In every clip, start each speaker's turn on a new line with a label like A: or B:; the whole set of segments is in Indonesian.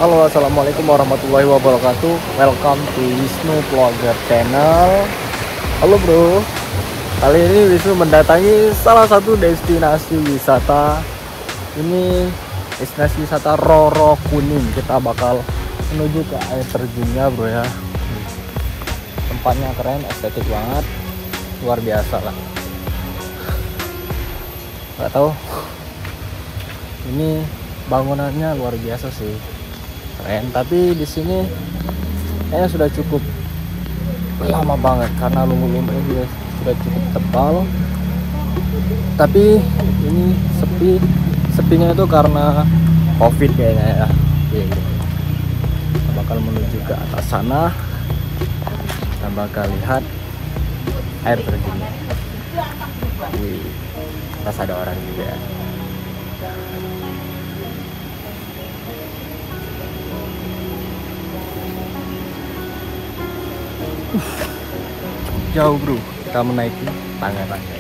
A: Halo, assalamualaikum warahmatullahi wabarakatuh. Welcome to Wisnu Vlogger Channel. Halo bro, kali ini Wisnu mendatangi salah satu destinasi wisata. Ini destinasi wisata Roro Kuning. Kita bakal menuju ke air terjunnya bro ya. Tempatnya keren, estetik banget, luar biasa lah. Gak tahu, ini bangunannya luar biasa sih, keren. Tapi di sini kayaknya sudah cukup lama banget karena lumut-lumutnya juga sudah cukup tebal. Tapi ini sepinya itu karena COVID kayaknya ya. Kita bakal menuju ke atas sana. Kita bakal lihat air terjunnya. Wih, pas ada orang juga ya. Jauh bro, kita menaiki tangga-tangga.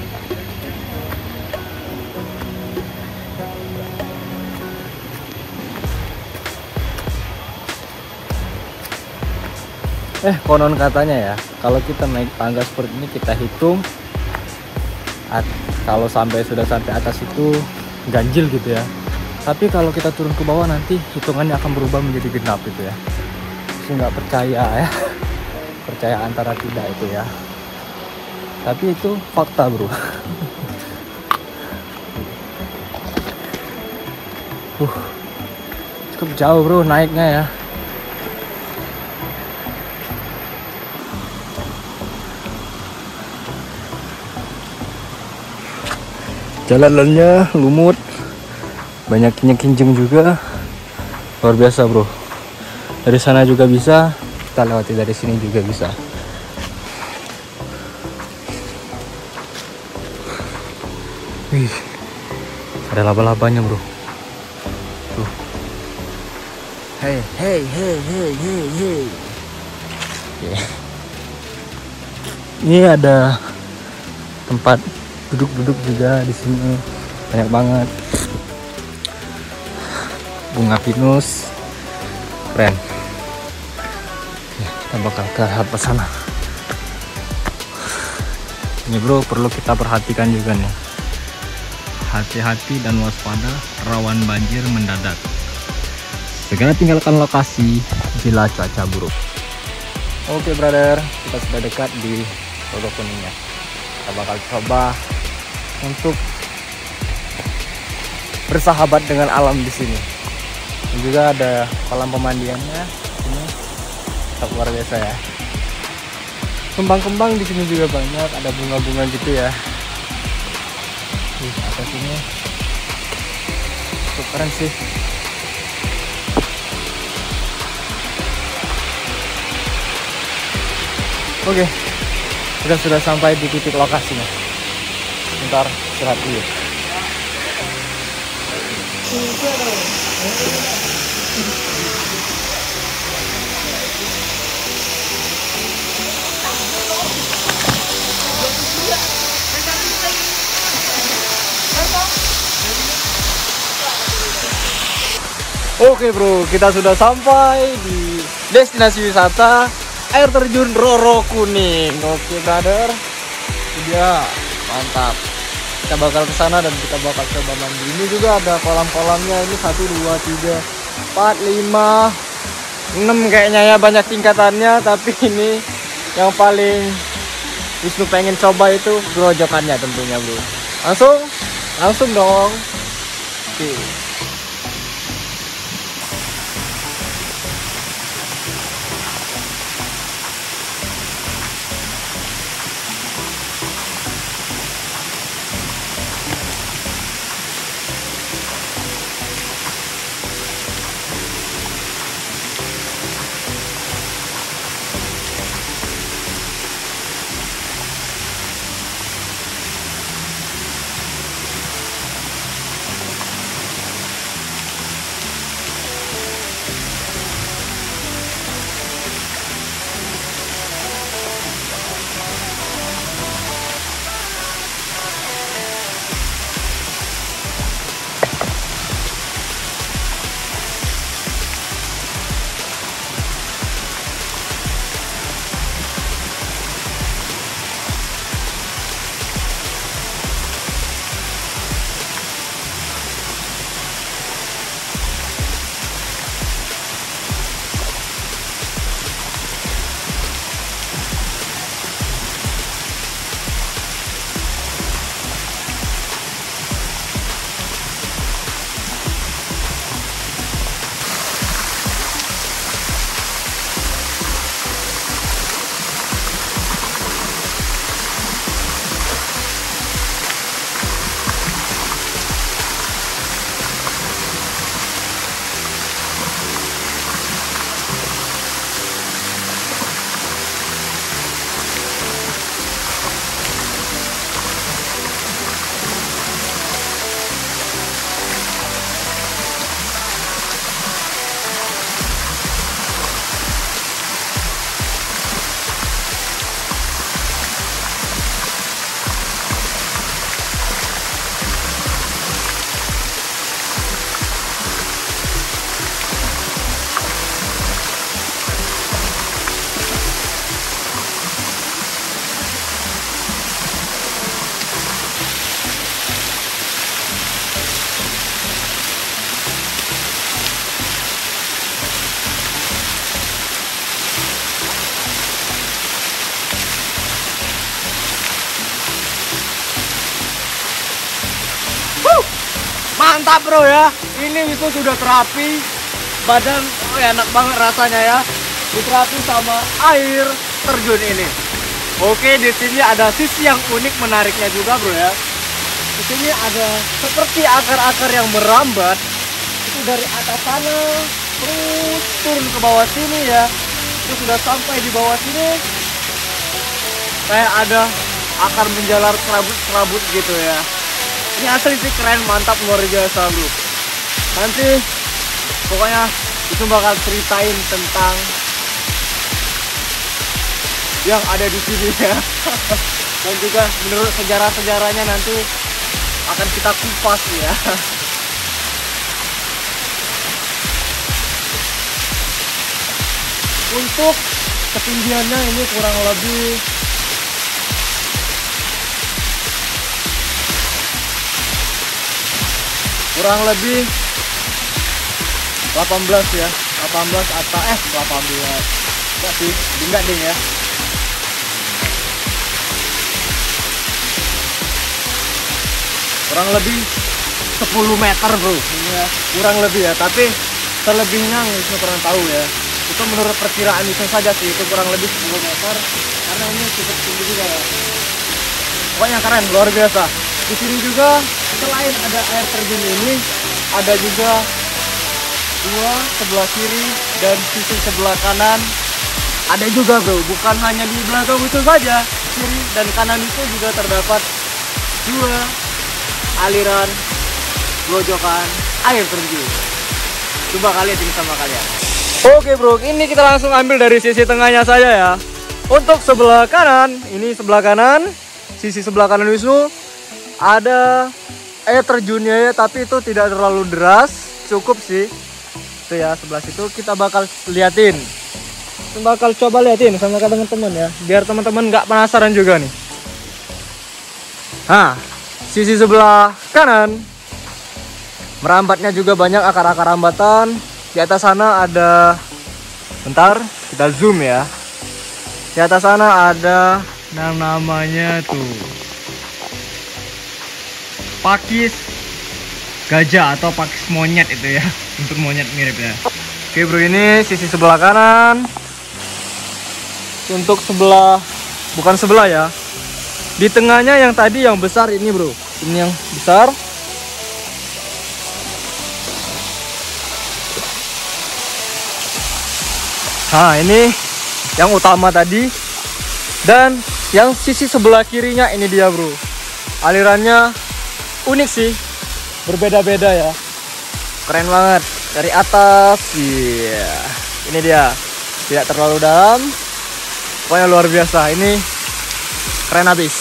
A: Konon katanya ya, kalau kita naik tangga seperti ini kita hitung, kalau sudah sampai atas itu ganjil gitu ya. Tapi kalau kita turun ke bawah nanti hitungannya akan berubah menjadi genap gitu ya. Saya nggak percaya ya, percaya antara tidak itu ya. Tapi itu fakta bro. Cukup jauh bro naiknya ya. Jalanannya lumut, banyak kinjeng juga, luar biasa bro. Dari sana juga bisa, kita lewati dari sini juga bisa. Wih, ada laba-labanya bro. Tuh. Hey. Okay. Ini ada tempat duduk juga di sini, banyak banget. Bunga pinus, keren. Kita bakal ke arah sana. Ini bro, perlu kita perhatikan juga nih. Hati-hati dan waspada, rawan banjir mendadak. Segera tinggalkan lokasi bila cuaca buruk. Oke brother, kita sudah dekat di Roro Kuningnya. Kita bakal coba untuk bersahabat dengan alam di sini. Dan juga ada kolam pemandiannya. Ini tetap luar biasa ya. Kembang-kembang di sini juga banyak, ada bunga-bunga gitu ya. Di atas ini cukup keren sih. Oke, kita sudah sampai di titik lokasinya. Bentar, istirahat dulu. Oke bro, kita sudah sampai di destinasi wisata air terjun Roro Kuning. Oke brother, dia mantap. Kita bakal ke sana dan kita bakal coba mandi. Ini juga ada kolam-kolamnya. Ini 1, 2, 3, 4, 5, 6 kayaknya ya, banyak tingkatannya. Tapi ini yang paling Wisnu pengen coba itu grojokannya tentunya bro. Langsung dong. Oke. Mantap bro ya. Ini itu sudah terapi. Badan enak banget rasanya ya. Diterapi sama air terjun ini. Oke, di sini ada sisi yang unik menariknya juga bro ya. Di sini ada seperti akar-akar yang merambat. Itu dari atas sana terus turun ke bawah sini ya. Itu sudah sampai di bawah sini. Kayak ada akar menjalar serabut-serabut gitu ya. Ini asli sih keren, mantap, luar biasa bro. Nanti pokoknya itu bakal ceritain tentang yang ada di sini ya. Dan juga menurut sejarah-sejarahnya nanti akan kita kupas ya. Untuk ketinggiannya ini kurang lebih 18 ya, 18 atau 18 enggak sih, enggak ding ya. Kurang lebih 10 meter bro ini ya, kurang lebih ya, tapi selebihnya saya kurang tahu ya. Itu menurut perkiraan itu saja sih, itu kurang lebih 10 meter karena ini cukup tinggi juga ya. Pokoknya keren, luar biasa. Di sini juga selain ada air terjun ini, ada juga dua sebelah kiri dan sisi sebelah kanan. Ada juga bro, bukan hanya di belakang itu saja, kiri dan kanan itu juga terdapat dua aliran grojokan air terjun. Coba kalian ini sama kalian. Oke bro, ini kita langsung ambil dari sisi tengahnya saja ya. Untuk sebelah kanan, ini sebelah kanan, sisi sebelah kanan Wisnu ada air terjunnya ya, tapi itu tidak terlalu deras, cukup sih. Itu ya, sebelah situ kita bakal liatin. Kita bakal coba liatin sama teman-teman ya, biar teman-teman nggak penasaran juga nih. Nah, sisi sebelah kanan merambatnya juga banyak akar-akar rambatan. Di atas sana ada, bentar kita zoom ya. Di atas sana ada namanya tuh pakis gajah atau pakis monyet itu ya, untuk monyet mirip ya. Oke bro, ini sisi sebelah kanan. Untuk sebelah, bukan sebelah ya, di tengahnya yang tadi yang besar ini bro, ini yang besar. Nah ini yang utama tadi. Dan yang sisi sebelah kirinya ini dia bro, alirannya unik sih, berbeda-beda ya, keren banget. Dari atas, iya, ini dia, tidak terlalu dalam, pokoknya luar biasa, ini keren habis.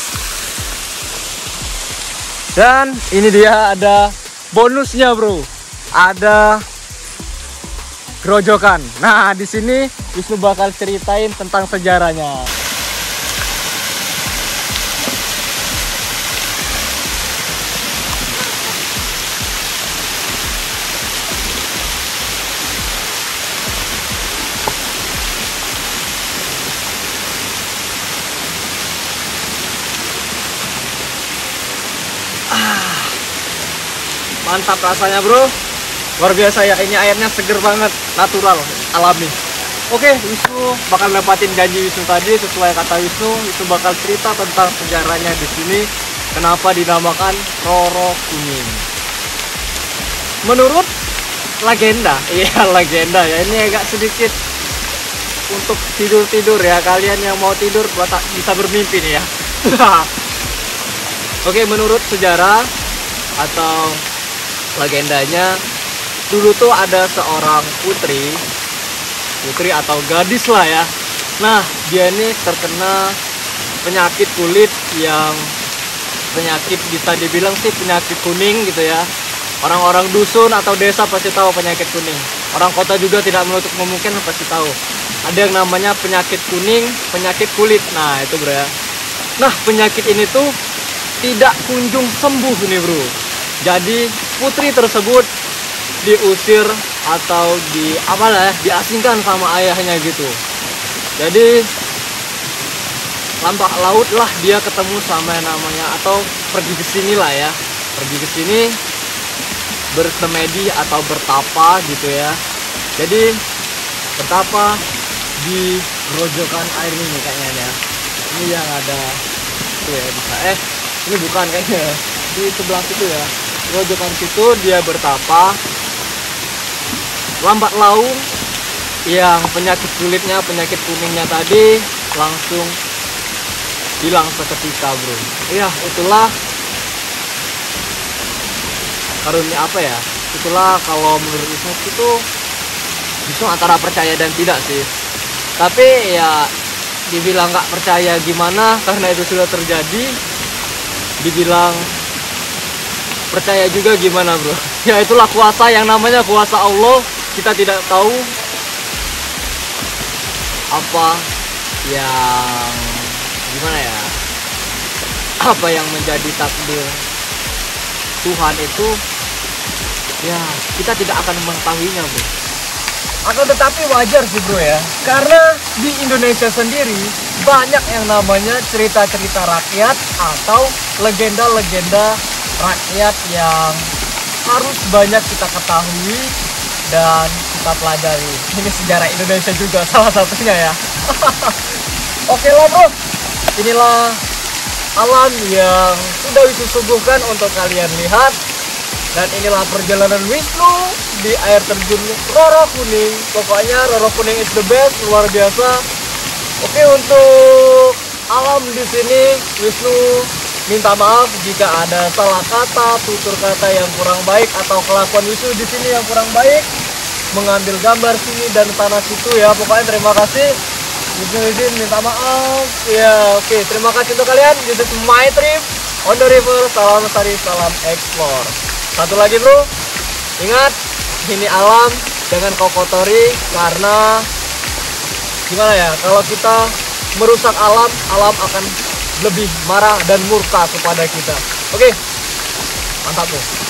A: Dan ini dia ada bonusnya bro, ada grojokan. Nah di sini Wisnu bakal ceritain tentang sejarahnya. Mantap rasanya bro, luar biasa ya. Ini airnya seger banget, natural, alami. Oke, Wisnu bakal dapatin janji Wisnu tadi. Sesuai kata Wisnu, itu bakal cerita tentang sejarahnya di sini, kenapa dinamakan Roro Kuning. Menurut legenda, iya legenda ya, ini agak sedikit untuk tidur-tidur ya, kalian yang mau tidur bisa bermimpi nih ya. Oke, menurut sejarah atau legendanya, dulu tuh ada seorang putri atau gadis lah ya. Nah dia ini terkena penyakit kulit yang penyakit bisa dibilang sih penyakit kuning gitu ya. Orang-orang dusun atau desa pasti tahu penyakit kuning. Orang kota juga tidak menutup kemungkinan pasti tahu. Ada yang namanya penyakit kuning, penyakit kulit. Nah itu bro ya. Nah penyakit ini tuh tidak kunjung sembuh nih bro. Jadi putri tersebut diusir atau diasingkan sama ayahnya gitu. Jadi lambat laut lah dia ketemu sama yang namanya, atau pergi ke sini lah ya. Pergi ke sini bersemedi atau bertapa gitu ya. Jadi bertapa di grojokan air ini kayaknya ya. Ini yang ada itu ya, bisa ini bukan kayaknya di sebelah situ ya, grojokan situ dia bertapa. Lambat laun yang penyakit kulitnya, penyakit kuningnya tadi langsung hilang seketika, bro. Iya, itulah karunia apa ya, itulah kalau menurut Islam itu justru antara percaya dan tidak sih. Tapi ya dibilang nggak percaya gimana, karena itu sudah terjadi. Dibilang percaya juga gimana, bro. Ya itulah kuasa, yang namanya kuasa Allah. Kita tidak tahu apa yang gimana ya, apa yang menjadi takdir Tuhan itu ya, kita tidak akan mengetahuinya, bro. Akan tetapi wajar sih, bro ya, karena di Indonesia sendiri banyak yang namanya cerita-cerita rakyat atau legenda-legenda rakyat yang harus banyak kita ketahui dan kita pelajari. Ini sejarah Indonesia juga salah satunya ya. Oke lah, bro, inilah alam yang sudah disuguhkan untuk kalian lihat. Dan inilah perjalanan Wisnu di air terjun Roro Kuning. Pokoknya Roro Kuning is the best, luar biasa. Oke, untuk alam di sini Wisnu minta maaf jika ada salah kata, tutur kata yang kurang baik, atau kelakuan Wisnu di sini yang kurang baik, mengambil gambar sini dan sana situ ya. Pokoknya terima kasih. Wisnu izin minta maaf ya. Oke, terima kasih untuk kalian. This is my trip on the river. Salam Sari, salam explore. Satu lagi, bro, ingat, ini alam jangan kau kotori, karena gimana ya, kalau kita merusak alam, alam akan lebih marah dan murka kepada kita. Oke, mantap, bro.